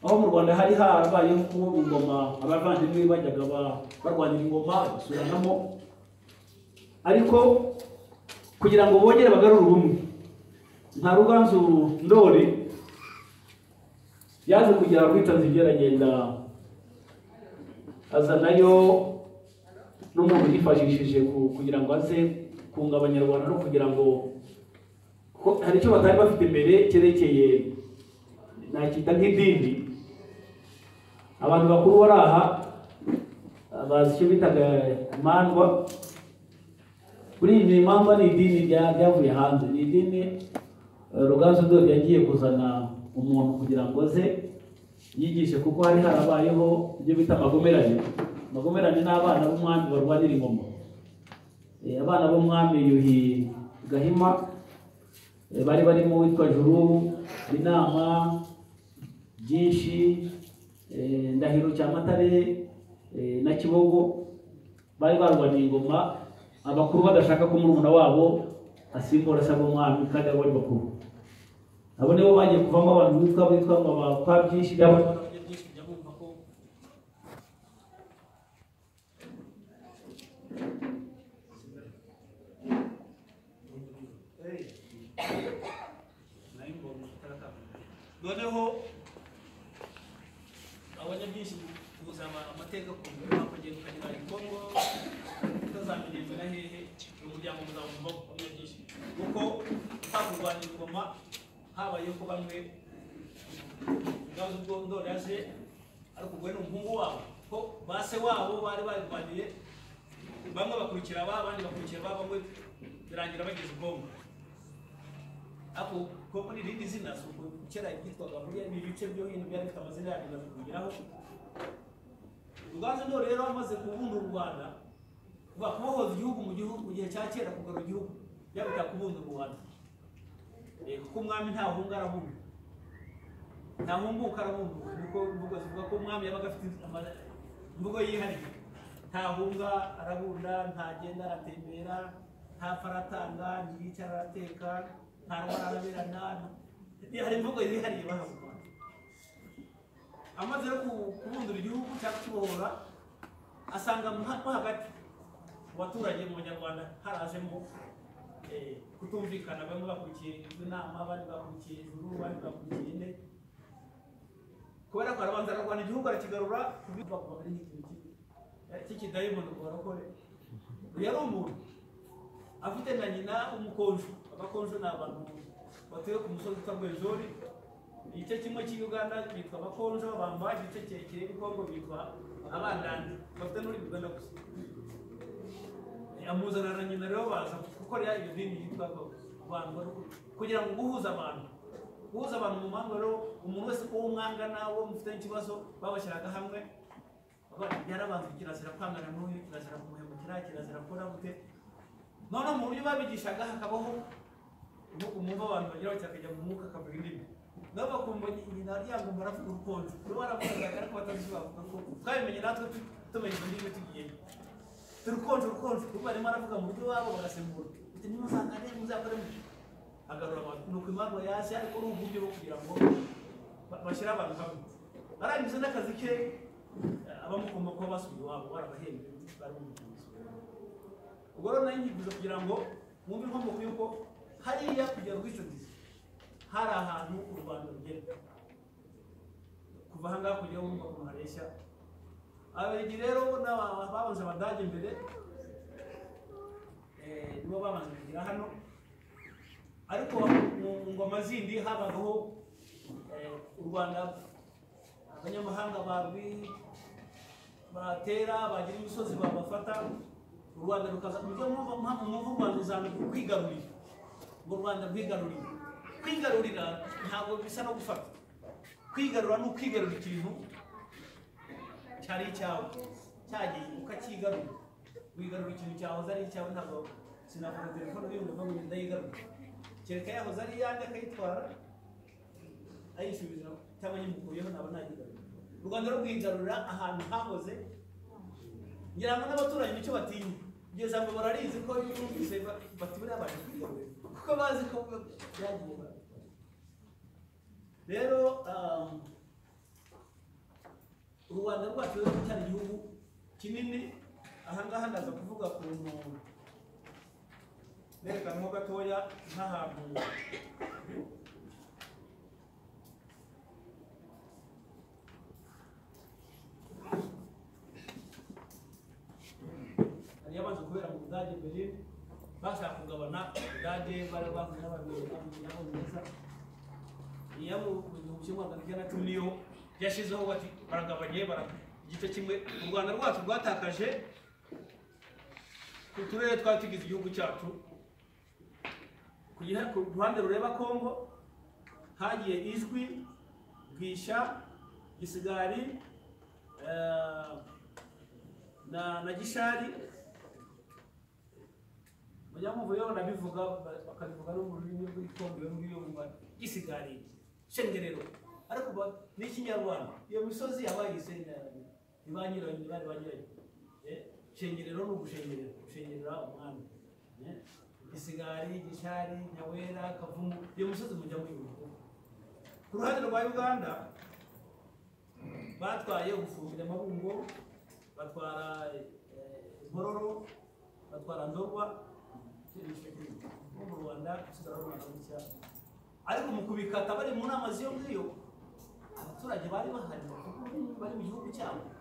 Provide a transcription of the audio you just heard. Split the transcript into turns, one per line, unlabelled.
aho mu Rwanda hari harabayeho kuba ingoma abavandimwe bajyaga barwanira ingoma basuranamo, ariko kugira ngo bongere bagarure ubumwe nta Ruganzu Ndoli yaje kugira kwitanza igeragenda azanayo n'umuntu yifashishije kugira ngo aze kunga abanyarwanda no kugira ngo hari icyo batari bafite imbere cyerekeye nakita nk'idini. Abantu bakuru bari aha bazi icyo bitaga imandwa. Kuri iyi imandwa ni idini ryavuye hanze, ni idini Ruganzu Ndoli yagiye kuzana umuntu kugira ngo aze yigishe, kuko hari harabayeho ibyo bita amagomerane. Amagomerane ni abana b'umwami barwanira ingoma, abana b'umwami Yuhi Gahima bari barimo witwa Juru, Inama, Byinshi, Ndahiro Cyamatare na Kibogo, bari barwaniye ingoma. Abakuru badashaka ko murumuna wabo asimbura se umwami kandi abo ari bakuru. Abo nibo bagiye kuvamo abantu bitwa ngo kwa Byinshi byabo noneho abanyabyinshi kuzama amateka ku kugenda ukagira Kongo utazamenyerwa na hehe umuryango muzamumva abanyabyinshi kuko kwagurwanira ingoma habaye ko bamwe Ruganzu Ndoli yaje ariko ubwo ni umuhungu wabo ko base wabo bari barwaniye, bamwe bakurikira abandi bakurikira bamwe birangira bageze ubwongo. Ako ko ni rindi zina suko kera yitwaga muri ibice byo hino byari bifite amazina yandi kugeraho. Ruganzu Ndoli rero amaze kubunda u Rwanda bakubohoza igihugu mu gihe cya kera, kugarura igihugu byabita kubunda u Rwanda. Kuko umwami nta hunga arabunda, nta humbuka arabunda, niko mvugo zivuga ko umwami yabaga afite imvugo yihariye. Nta hunga arabunda, ntagenda aratembera, nta faratanga, ntiyicara arateka, nta rwara arabirana. Hari imvugo yihariye bahavuga. Amaze kubundura igihugu cyangwa kubohora, asanga mo hagati mu baturage mu Banyarwanda harajemo kutumvikana, bamwe bakurikiye inama, abandi bakurikiye Juru, abandi bakurikiye inde. Kubera ko arabanza ararwana igihugu arakigarura kubivuga ko ari nk'ikintu cy'ikidayimoni barokore. Yari umuntu afite na nyina umukonjo. Abakonjo ni abantu batuye ku musozi witwa Rwenzori. Igice kimwe cy'Uganda bitwa abakonjo, bamba igice kirekire Kongo bitwa abandandi, bafite n'uri Uganda gusa. Amuzana na nyina rero baza gukorera iyo dini yitwa abantu kugira ngo guhuza abantu mu mpamvu rero umuntu wese ko umwangana wo mufite ikibazo babashyiraga hamwe. Byarabanza kirazira kwangana n'uyu, kirazira kumuhemukira, kirazira gukora gute. None mu buryo babigishaga hakabaho umumva abantu bagira bakajya mu mwuka akavuga indimi, nabo bakumva nyina yango baravuga urukonjo, rero baravuga ariko batazibavuga ko twabimenye natwe tumenye indimi tugiye turukonjo kuko arimo aravuga mu buryo wabo bagasembura ati nimuzangane muzakore mu agarura abantu nuko imana yaje ariko ari uburyo bwo kugira ngo bashyira abantu hamwe. Barangiza n'akazi ke abamukoma ko basubiye wabo barabahembe bari mu mutuzo. Ubwo rero nayo nyifuza kugira ngo mwumve inkomoko yuko hariya kugera ubwishingizi hari ahantu u Rwanda rugera kuva aha ngaha kujya wumva ukuntu hareshya. Ababiligi rero babanje Abadage mbere, nibo babanje kugira hano, ariko mu ngoma zindi habagaho u Rwanda abanyamahanga batera bagira imisozi babafata, u Rwanda rukaza mujye mu Rwanda uzana kwigarurira, ngo u Rwanda rwigarurira. Kwigarurira ntabwo bisa no gufata, kwigarura ni ukwigarurira ikintu cyari icyawe cyagiye ukakigarura, wigarura ikintu cyahoze ari icyawe. Ntabwo sinafata telefone y'umuntu ngo ndayigarura, kereka yahoze ari iyanjye akayitwara ayisubiza cyangwa yimukuyeho nabo nayigarura. U Rwanda rwigarurira ahantu hahoze, ngira ngo n'abaturanyi nicyo batinya iryo jambo bararizi ko yumvise bati buriya baje kwigarurira kuko bazi ko byagiye. Rero u Rwanda rwacu rero cyane igihugu kinini. Ahangaha ndaza kuvuga ku muntu nerekana ho gatoya nk'ahantu hari yabanze kubera mu Budage Berlin, bashaka kugabana Budage bari bavuye n'Abongereza. Iya mu cyumwa na 10 niyo yashizeho bati baragabanye igice kimwe. U Rwanda rwacu rwatakaje ku turere twatugize igihugu cyacu. Kugira ku ruhande rureba Kongo hagiye Ijwi, Bwisha, Gisigari na Gishari. Mujamuvuyo nabivuga bakabivuga no mu rurimi rw'ikongo rw'iyo mu Gisigari Shengerero. Ariko ni Kinyarwanda iyo misozi yabayise ibanyiranye bari banyiranye. Shengerero no gushengerera umwami. Gisigari, Gishari, Nyawera, Kavumu iyo misozi mujya mu Uganda. Ku ruhande rwa Uganda batwaye ubufumbire Mabungo, batwara Bororo, batwara Ndorwa mu Rwanda kusigara Rwanda mucya. Ariko mu kubikata bari mu nama ziyo ngiyo abaturage bari bahari bari mu gihugu cyabo.